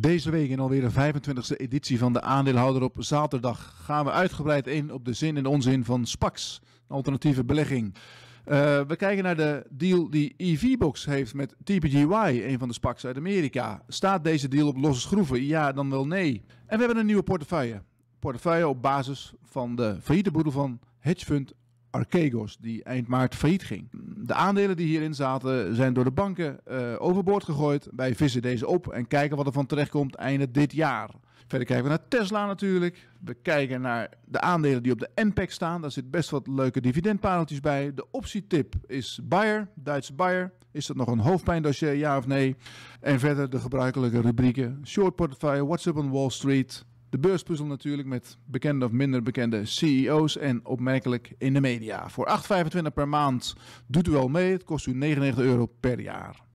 Deze week in alweer de 25e editie van de Aandeelhouder op zaterdag gaan we uitgebreid in op de zin en onzin van SPACs, een alternatieve belegging. We kijken naar de deal die EVBox heeft met TPGY, een van de SPACs uit Amerika. Staat deze deal op losse schroeven? Ja, dan wel nee. En we hebben een nieuwe portefeuille. Portefeuille op basis van de failliete boedel van hedgefund Archegos, die eind maart failliet ging. De aandelen die hierin zaten zijn door de banken overboord gegooid. Wij vissen deze op en kijken wat er van terecht komt einde dit jaar. Verder kijken we naar Tesla natuurlijk. We kijken naar de aandelen die op de NPEC staan. Daar zit best wat leuke dividendpareltjes bij. De optietip is Bayer, Duitse Bayer. Is dat nog een hoofdpijndossier, ja of nee? En verder de gebruikelijke rubrieken. Short portefeuille, What's Up on Wall Street. De beurspuzzel natuurlijk met bekende of minder bekende CEO's en opmerkelijk in de media. Voor €8,25 per maand doet u al mee. Het kost u €99 per jaar.